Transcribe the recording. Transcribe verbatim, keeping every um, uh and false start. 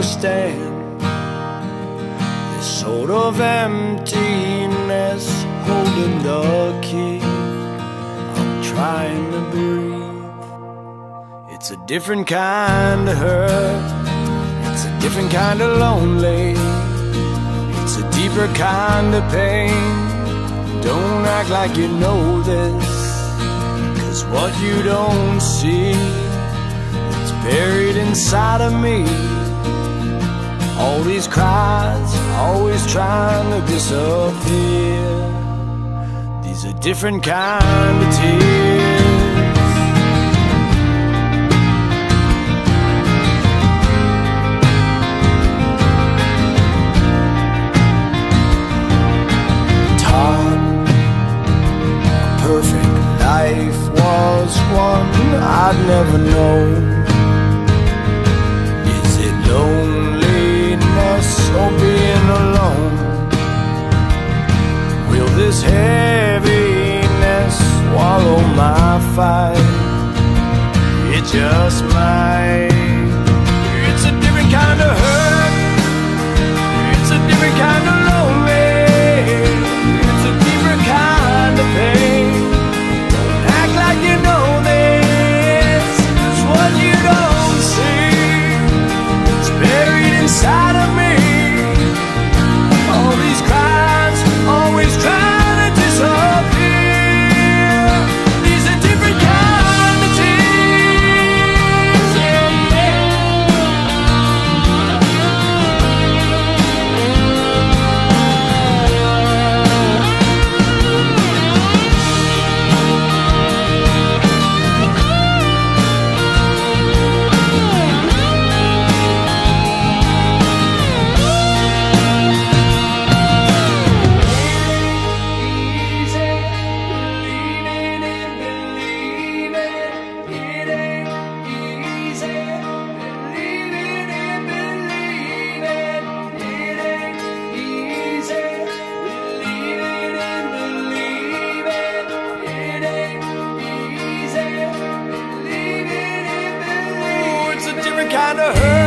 understand this sort of emptiness holding the key. I'm trying to breathe. It's a different kind of hurt. It's a different kind of lonely. It's a deeper kind of pain. Don't act like you know this, 'cause what you don't see, it's buried inside of me. All these cries, always trying to disappear. These are different kind of tears. Perfect life was one I'd never known. Is it loneliness or being alone? Will this heaviness swallow my fight? It just might. It's a different kind of hurt. It's a different kind of lonely. It's a different kind of pain. You know this, 'cause what you don't see, it's buried inside of me. All these cries, always trying to disappear. These are different kind of tears, yeah, yeah. Kind of hurt.